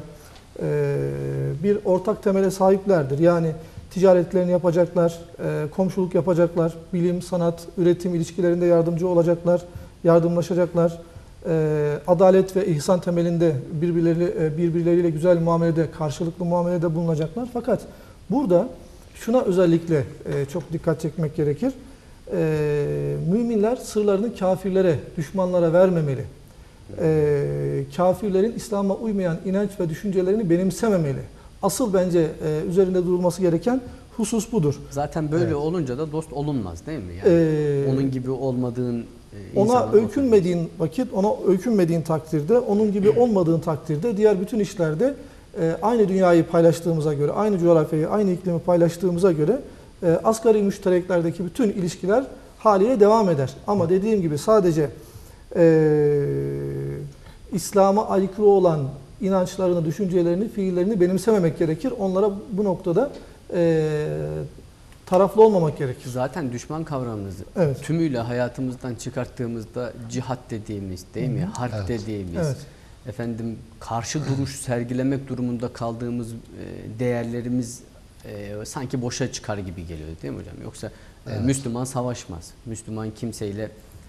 bir ortak temele sahiplerdir. Yani ticaretlerini yapacaklar, komşuluk yapacaklar, bilim, sanat, üretim ilişkilerinde yardımcı olacaklar, yardımlaşacaklar. Adalet ve ihsan temelinde birbirleriyle güzel muamelede, karşılıklı muamelede bulunacaklar. Fakat burada şuna özellikle çok dikkat çekmek gerekir. Müminler sırlarını kafirlere, düşmanlara vermemeli. Kafirlerin İslam'a uymayan inanç ve düşüncelerini benimsememeli. Asıl bence üzerinde durulması gereken husus budur. Zaten böyle olunca da dost olunmaz değil mi? Yani onun gibi olmadığın ona öykünmediğin vakit, ona öykünmediğin takdirde, onun gibi olmadığın takdirde diğer bütün işlerde aynı dünyayı paylaştığımıza göre, aynı coğrafyayı, aynı iklimi paylaştığımıza göre asgari müştereklerdeki bütün ilişkiler haliyle devam eder. Ama dediğim gibi sadece İslam'a aykırı olan inançlarını, düşüncelerini, fiillerini benimsememek gerekir. Onlara bu noktada taraflı olmamak gerekir. Zaten düşman kavramımızı Evet. tümüyle hayatımızdan çıkarttığımızda cihat dediğimiz değil mi? Harp Evet. dediğimiz, Evet. efendim karşı duruş sergilemek durumunda kaldığımız değerlerimiz sanki boşa çıkar gibi geliyor değil mi hocam? Yoksa Müslüman savaşmaz. Müslüman kimseyle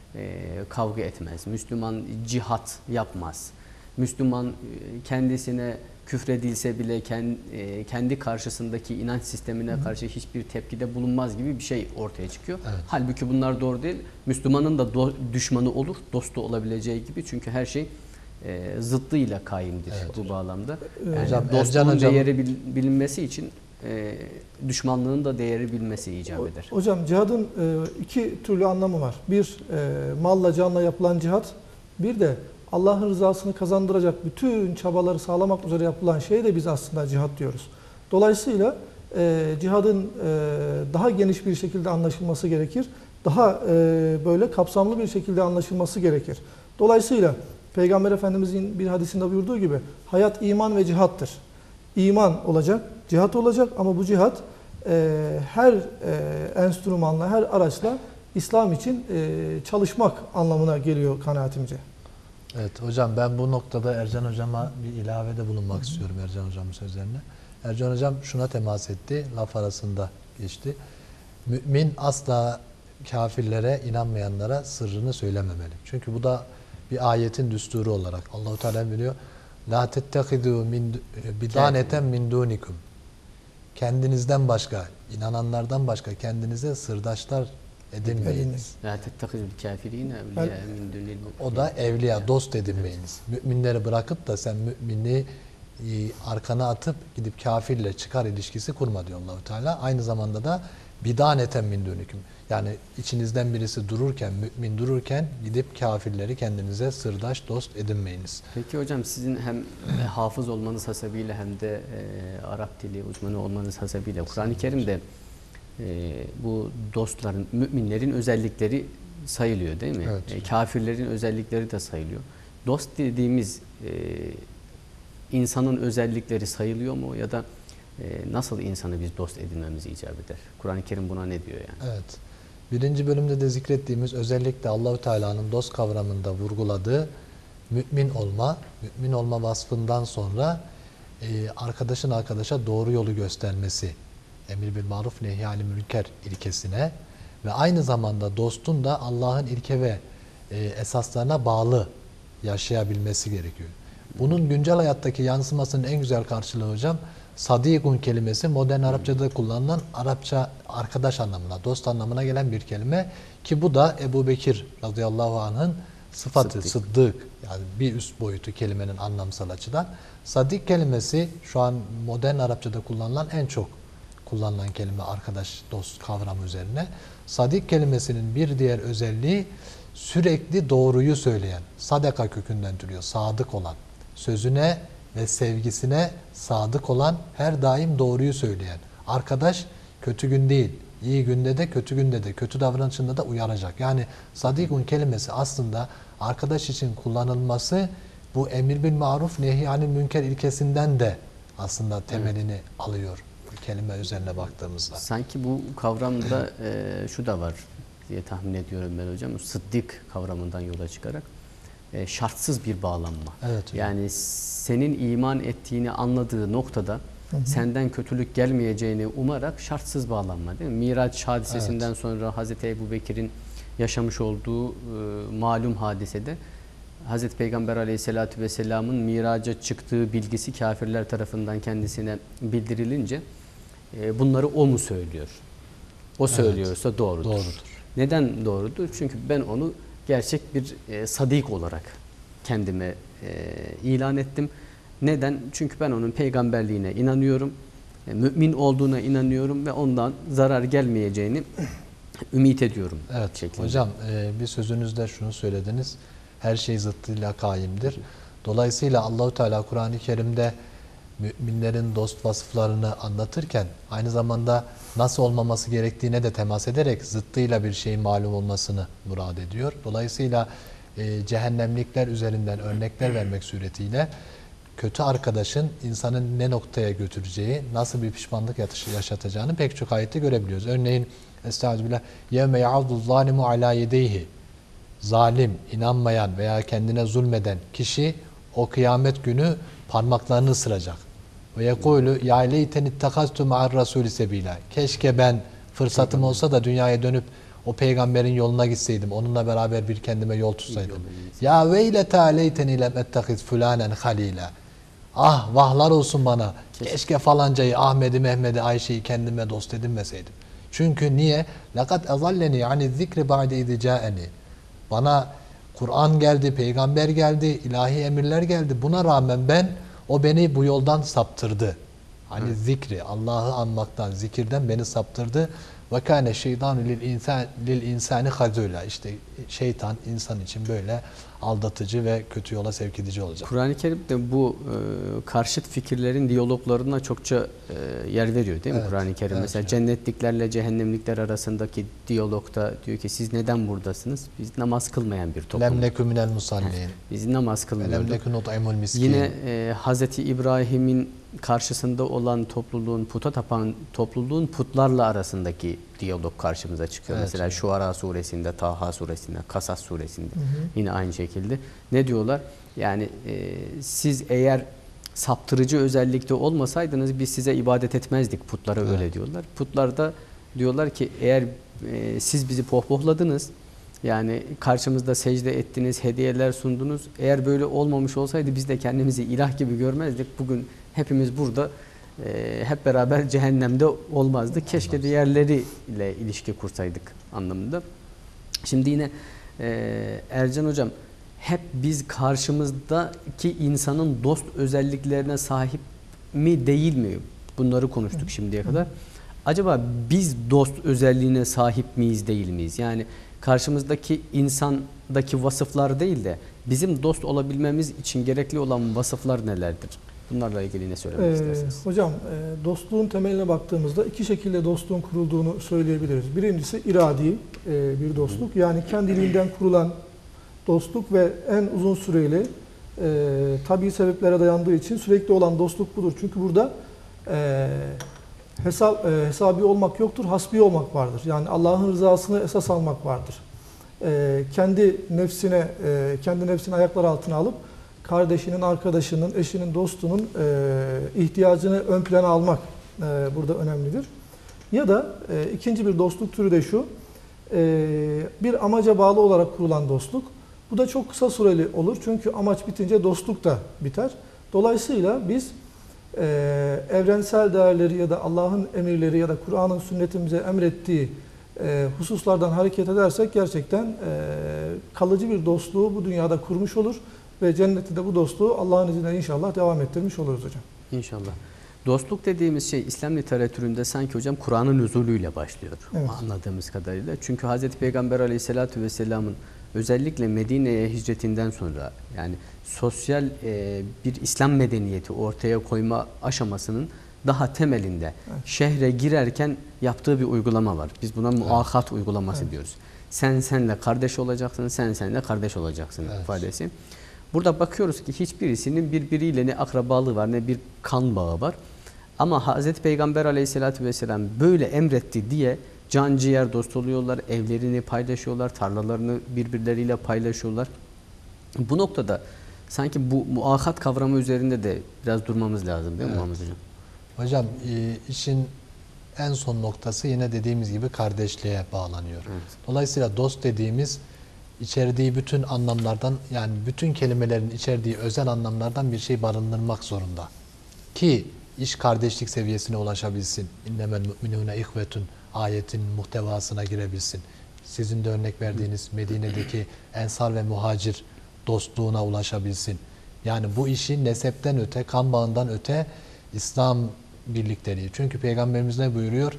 kavga etmez. Müslüman cihat yapmaz. Müslüman kendisine küfredilse bile kendi karşısındaki inanç sistemine karşı hiçbir tepkide bulunmaz gibi bir şey ortaya çıkıyor. Evet. Halbuki bunlar doğru değil. Müslümanın da düşmanı olur, dostu olabileceği gibi. Çünkü her şey zıttıyla kaimdir bu bağlamda. Yani Hocam, dostluğun değeri bilinmesi için düşmanlığın da değeri bilmesi icap eder. Hocam cihadın iki türlü anlamı var. Bir malla canla yapılan cihat, bir de Allah'ın rızasını kazandıracak bütün çabaları sağlamak üzere yapılan şeye de biz aslında cihat diyoruz. Dolayısıyla cihadın daha geniş bir şekilde anlaşılması gerekir. Daha böyle kapsamlı bir şekilde anlaşılması gerekir. Dolayısıyla Peygamber Efendimizin bir hadisinde buyurduğu gibi hayat iman ve cihattır. İman olacak, cihat olacak ama bu cihat her enstrümanla, her araçla İslam için çalışmak anlamına geliyor kanaatimce. Evet hocam, ben bu noktada Ercan hocama bir ilavede bulunmak istiyorum Ercan hocamın sözlerine. Ercan hocam şuna temas etti, laf arasında geçti. Mümin asla kafirlere, inanmayanlara sırrını söylememeli. Çünkü bu da bir ayetin düsturu olarak Allahu Teala biliyor. La tettehidu bidaneten min dunikum. Kendinizden başka, inananlardan başka kendinize sırdaşlar edinmeyiniz. La tettehizul kafirine evliya min dunil mu'minin. O da evliya, dost edinmeyiniz. Müminleri bırakıp da sen mümini arkana atıp gidip kafirle çıkar ilişkisi kurma diyor Allahu Teala. Aynı zamanda da bidaneten min dunikum. Yani içinizden birisi dururken, mümin dururken gidip kafirleri kendinize sırdaş, dost edinmeyiniz. Peki hocam, sizin hem hafız olmanız hasebiyle hem de Arap dili uzmanı olmanız hasebiyle Kur'an-ı Kerim'de bu dostların, müminlerin özellikleri sayılıyor değil mi? Evet. Kafirlerin özellikleri de sayılıyor. Dost dediğimiz insanın özellikleri sayılıyor mu ya da nasıl insanı biz dost edinmemiz icap eder? Kur'an-ı Kerim buna ne diyor yani? Evet. Birinci bölümde de zikrettiğimiz özellikle Allahu Teala'nın dost kavramında vurguladığı mümin olma vasfından sonra arkadaşın arkadaşa doğru yolu göstermesi, emir bil maruf nehy-i münker ilkesine ve aynı zamanda dostun da Allah'ın ilke ve esaslarına bağlı yaşayabilmesi gerekiyor. Bunun güncel hayattaki yansımasının en güzel karşılığı hocam, sadikun kelimesi modern Arapçada kullanılan Arapça arkadaş anlamına, dost anlamına gelen bir kelime ki bu da Ebu Bekir radıyallahu anh'ın sıfatı, sıddık, yani bir üst boyutu kelimenin anlamsal açıdan. Sadik kelimesi şu an modern Arapçada kullanılan en çok kullanılan kelime arkadaş, dost kavramı üzerine. Sadik kelimesinin bir diğer özelliği sürekli doğruyu söyleyen, sadaka kökünden türüyor, sadık olan, sözüne ve sevgisine sadık olan, her daim doğruyu söyleyen. Arkadaş kötü gün değil, iyi günde de kötü günde de, kötü davranışında da uyaracak. Yani sadikun kelimesi aslında arkadaş için kullanılması bu emir bil maruf nehy-i münker ilkesinden de aslında temelini alıyor kelime üzerine baktığımızda. Sanki bu kavramda şu da var diye tahmin ediyorum ben hocam. Sıddık kavramından yola çıkarak şartsız bir bağlanma. Evet hocam. Yani senin iman ettiğini anladığı noktada senden kötülük gelmeyeceğini umarak şartsız bağlanma değil mi? Miraç hadisesinden sonra Hazreti Ebubekir'in yaşamış olduğu malum hadisede Hazreti Peygamber Aleyhisselatü Vesselam'ın miraca çıktığı bilgisi kafirler tarafından kendisine bildirilince bunları o mu söylüyor? O söylüyorsa doğrudur. Neden doğrudur? Çünkü ben onu gerçek bir sadik olarak kendime ilan ettim. Neden? Çünkü ben onun peygamberliğine inanıyorum. Mümin olduğuna inanıyorum ve ondan zarar gelmeyeceğini ümit ediyorum. Evet şeklinde. Hocam bir sözünüzde şunu söylediniz. Her şey zıttıyla kaimdir. Dolayısıyla Allahu Teala Kur'an-ı Kerim'de müminlerin dost vasıflarını anlatırken aynı zamanda nasıl olmaması gerektiğine de temas ederek zıttıyla bir şeyin malum olmasını murad ediyor. Dolayısıyla cehennemlikler üzerinden örnekler vermek suretiyle kötü arkadaşın insanın ne noktaya götüreceği, nasıl bir pişmanlık yaşatacağını pek çok ayette görebiliyoruz. Örneğin Estağfirullah yevme ya'uddu zalimu ala yedeyhi, zalim, inanmayan veya kendine zulmeden kişi o kıyamet günü parmaklarını ısıracak. Ve yekulu ya leyten ittakaztu ma'ar rasuli sebila. Keşke ben fırsatım olsa da dünyaya dönüp O peygamberin yoluna gitseydim, onunla beraber bir kendime yol tutsaydım. Ya veylete leyteni lem ettehiz fulanen halila. Ah vahlar olsun bana. Keşke falancayı, Ahmet'i, Mehmet'i, Ayşe'yi kendime dost edinmeseydim. Çünkü niye? Lakat azalleni yani zikri ba'de idicaeni. Bana Kur'an geldi, peygamber geldi, ilahi emirler geldi. Buna rağmen o beni bu yoldan saptırdı. Hani zikri, Allah'ı anmaktan, zikirden beni saptırdı. Ve kâne şeytanu lil insani hazûlâ. İşte şeytan insan için böyle aldatıcı ve kötü yola sevk edici olacak. Kur'an-ı Kerim'de bu karşıt fikirlerin diyaloglarına çokça yer veriyor değil mi Kur'an-ı Kerim? Evet, Mesela cennetliklerle cehennemlikler arasındaki diyalogda diyor ki siz neden buradasınız? Biz namaz kılmayan bir toplum. Lem nekü minel musallin. Biz namaz Lem kılmıyorduk. nekü nut'imul miskin. Yine Hazreti İbrahim'in karşısında olan topluluğun, puta tapan topluluğun putlarla arasındaki diyalog karşımıza çıkıyor. Evet, Mesela Şuara suresinde, Taha suresinde, Kasas suresinde yine aynı şekilde. Ne diyorlar? Yani siz eğer saptırıcı özellikte olmasaydınız biz size ibadet etmezdik, putlara öyle diyorlar. Putlar da diyorlar ki eğer siz bizi pohpohladınız, yani karşımızda secde ettiniz, hediyeler sundunuz. Eğer böyle olmamış olsaydı biz de kendimizi ilah gibi görmezdik. Bugün hepimiz burada hep beraber cehennemde olmazdık. Keşke diğerleriyle ilişki kursaydık anlamında. Şimdi yine Ercan Hocam hep biz karşımızdaki insanın dost özelliklerine sahip mi değil mi? Bunları konuştuk şimdiye kadar. Acaba biz dost özelliğine sahip miyiz değil miyiz? Yani karşımızdaki insandaki vasıflar değil de bizim dost olabilmemiz için gerekli olan vasıflar nelerdir? Bunlarla ilgili ne söylemek istersiniz? Hocam dostluğun temeline baktığımızda iki şekilde dostluğun kurulduğunu söyleyebiliriz. Birincisi iradi bir dostluk. Yani kendiliğinden kurulan dostluk ve en uzun süreli tabii sebeplere dayandığı için sürekli olan dostluk budur. Çünkü burada hesabi olmak yoktur, hasbi olmak vardır. Yani Allah'ın rızasını esas almak vardır. Kendi nefsini ayaklar altına alıp kardeşinin, arkadaşının, eşinin, dostunun ihtiyacını ön plana almak burada önemlidir. Ya da ikinci bir dostluk türü de şu, bir amaca bağlı olarak kurulan dostluk. Bu da çok kısa süreli olur çünkü amaç bitince dostluk da biter. Dolayısıyla biz evrensel değerleri ya da Allah'ın emirleri ya da Kur'an'ın sünnetimize emrettiği hususlardan hareket edersek gerçekten kalıcı bir dostluğu bu dünyada kurmuş olur ve cennette de bu dostluğu Allah'ın izniyle inşallah devam ettirmiş oluruz hocam. İnşallah. Dostluk dediğimiz şey İslam literatüründe sanki hocam Kur'an'ın nüzulüyle başlıyor anladığımız kadarıyla. Çünkü Hazreti Peygamber Aleyhisselatü Vesselam'ın özellikle Medine'ye hicretinden sonra yani sosyal bir İslam medeniyeti ortaya koyma aşamasının daha temelinde şehre girerken yaptığı bir uygulama var. Biz buna muahat uygulaması diyoruz. Sen senle kardeş olacaksın, sen senle kardeş olacaksın ifadesi. Burada bakıyoruz ki hiçbirisinin birbiriyle ne akrabalığı var ne bir kan bağı var. Ama Hazreti Peygamber Aleyhisselatü Vesselam böyle emretti diye can ciğer dost oluyorlar, evlerini paylaşıyorlar, tarlalarını birbirleriyle paylaşıyorlar. Bu noktada sanki bu muahat kavramı üzerinde de biraz durmamız lazım değil mi Muhammed Hocam? Hocam işin en son noktası yine dediğimiz gibi kardeşliğe bağlanıyor. Dolayısıyla dost dediğimiz içerdiği bütün anlamlardan yani bütün kelimelerin içerdiği özel anlamlardan bir şey barındırmak zorunda. Ki iş kardeşlik seviyesine ulaşabilsin. İnnemel mu'minûne ihvetun ayetin muhtevasına girebilsin. Sizin de örnek verdiğiniz Medine'deki Ensar ve Muhacir dostluğuna ulaşabilsin. Yani bu işi nesepten öte, kan bağından öte İslam birlikteliği. Çünkü Peygamberimiz ne buyuruyor?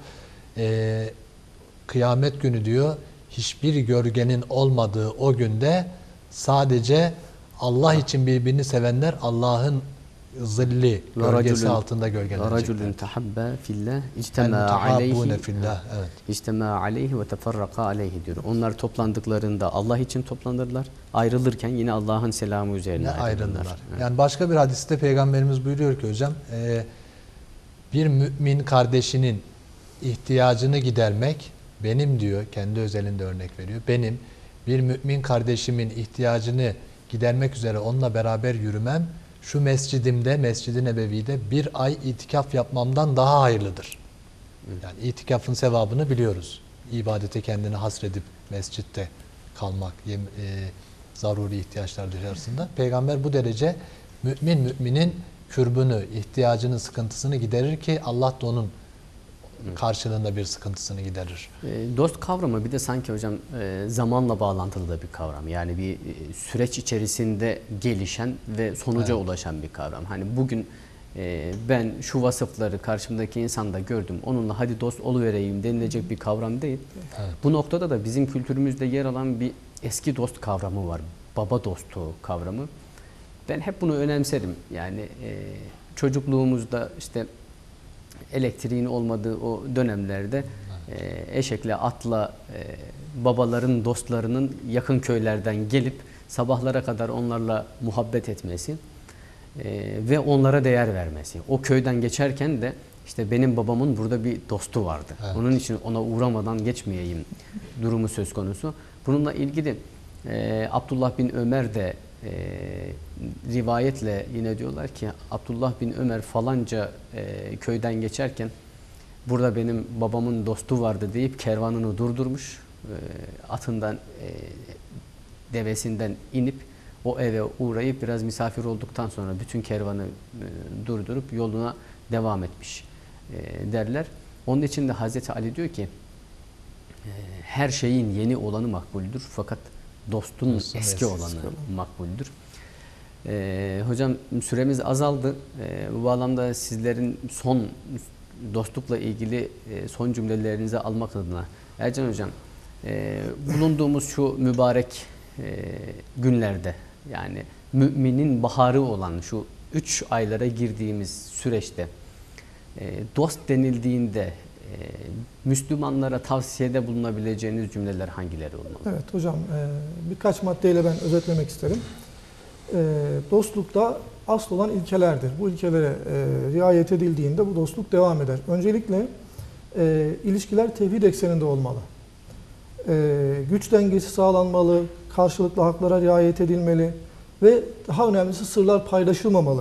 Kıyamet günü diyor, hiçbir gölgenin olmadığı o günde sadece Allah için birbirini sevenler Allah'ın zilli, gölgesi altında gölgelenecekler. Raculun tahabba fillah ictema aleyhi ve teferraka aleyhi diyor. Onlar toplandıklarında Allah için toplanırlar. Ayrılırken yine Allah'ın selamı üzerine ayrılırlar. Evet. Yani başka bir hadiste Peygamberimiz buyuruyor ki hocam bir mümin kardeşinin ihtiyacını gidermek benim diyor, kendi özelinde örnek veriyor. Benim bir mümin kardeşimin ihtiyacını gidermek üzere onunla beraber yürümem şu mescidimde, Mescid-i Nebevi'de bir ay itikaf yapmamdan daha hayırlıdır. Yani itikafın sevabını biliyoruz. ibadete kendini hasredip mescitte kalmak, zaruri ihtiyaçlar dışarısında. Peygamber bu derece müminin kürbünü, ihtiyacını, sıkıntısını giderir ki Allah da onun karşılığında bir sıkıntısını giderir. Dost kavramı bir de sanki hocam zamanla bağlantılı da bir kavram. Yani bir süreç içerisinde gelişen ve sonuca ulaşan bir kavram. Hani bugün ben şu vasıfları karşımdaki insanda gördüm, onunla hadi dost oluvereyim denilecek bir kavram değil. Evet. Bu noktada da bizim kültürümüzde yer alan bir eski dost kavramı var. Baba dostu kavramı. Ben hep bunu önemserim. Yani çocukluğumuzda işte elektriğin olmadığı o dönemlerde eşekle, atla babaların dostlarının yakın köylerden gelip sabahlara kadar onlarla muhabbet etmesi ve onlara değer vermesi. O köyden geçerken de işte benim babamın burada bir dostu vardı. Evet. Onun için ona uğramadan geçmeyeyim durumu söz konusu. Bununla ilgili Abdullah bin Ömer de rivayetle yine diyorlar ki Abdullah bin Ömer falanca köyden geçerken burada benim babamın dostu vardı deyip kervanını durdurmuş. Atından, devesinden inip o eve uğrayıp biraz misafir olduktan sonra bütün kervanı durdurup yoluna devam etmiş derler. Onun için de Hazreti Ali diyor ki her şeyin yeni olanı makbuldür fakat dostun eski olanı makbuldür. Hocam süremiz azaldı. Bu bağlamda sizlerin son dostlukla ilgili son cümlelerinizi almak adına Ercan Hocam, bulunduğumuz şu mübarek günlerde yani müminin baharı olan şu 3 aylara girdiğimiz süreçte dost denildiğinde Müslümanlara tavsiyede bulunabileceğiniz cümleler hangileri olmalı? Evet hocam, birkaç maddeyle ben özetlemek isterim. Dostlukta asıl olan ilkelerdir. Bu ilkelere riayet edildiğinde bu dostluk devam eder. Öncelikle ilişkiler tevhid ekseninde olmalı. Güç dengesi sağlanmalı, karşılıklı haklara riayet edilmeli ve daha önemlisi sırlar paylaşılmamalı.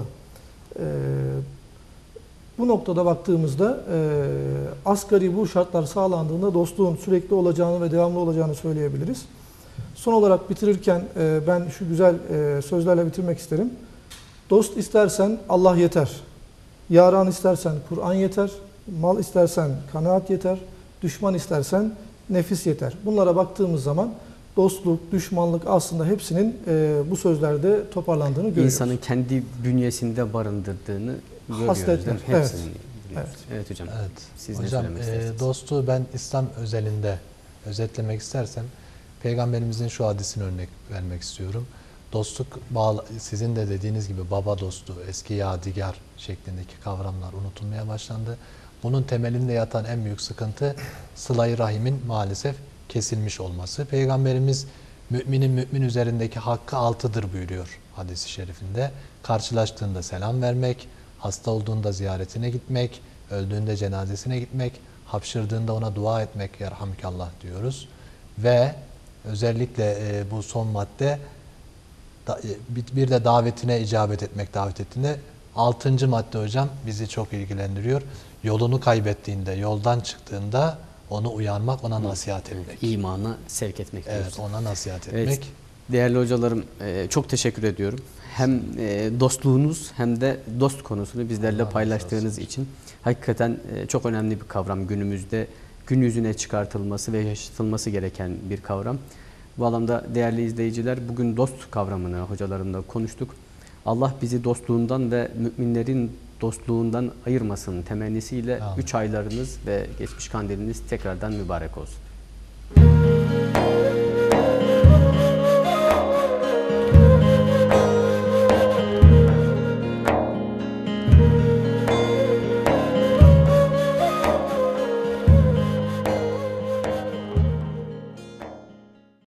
Bu noktada baktığımızda asgari bu şartlar sağlandığında dostluğun sürekli olacağını ve devamlı olacağını söyleyebiliriz. Son olarak bitirirken ben şu güzel sözlerle bitirmek isterim. Dost istersen Allah yeter. Yaran istersen Kur'an yeter. Mal istersen kanaat yeter. Düşman istersen nefis yeter. Bunlara baktığımız zaman dostluk, düşmanlık aslında hepsinin bu sözlerde toparlandığını görüyoruz. İnsanın kendi bünyesinde barındırdığını görüyoruz. Hasletler, Evet. evet. Evet hocam. Evet. Siz ne hocam, söylemek istersiniz? dostu ben İslam özelinde özetlemek istersem Peygamberimizin şu hadisini örnek vermek istiyorum. Dostluk sizin de dediğiniz gibi baba dostu, eski yadigar şeklindeki kavramlar unutulmaya başlandı. Bunun temelinde yatan en büyük sıkıntı sıla-i rahimin maalesef kesilmiş olması. Peygamberimiz müminin mümin üzerindeki hakkı 6'dır buyuruyor hadis-i şerifinde. Karşılaştığında selam vermek, hasta olduğunda ziyaretine gitmek, öldüğünde cenazesine gitmek, hapşırdığında ona dua etmek, yerhamdülillah diyoruz. Ve özellikle bu son madde bir de davetine icabet etmek, davet ettiğinde 6. madde hocam bizi çok ilgilendiriyor. Yolunu kaybettiğinde, yoldan çıktığında onu uyarmak, ona nasihat etmek. İmana sevk etmek diyoruz. Evet, ona nasihat etmek. Evet, değerli hocalarım çok teşekkür ediyorum. Hem dostluğunuz hem de dost konusunu bizlerle Allah paylaştığınız için. Hakikaten çok önemli bir kavram günümüzde. Gün yüzüne çıkartılması ve yaşatılması gereken bir kavram. Bu alanda değerli izleyiciler bugün dost kavramını hocalarımla konuştuk. Allah bizi dostluğundan ve müminlerin dostluğundan ayırmasın temennisiyle 3 aylarınız ve geçmiş kandiliniz tekrardan mübarek olsun.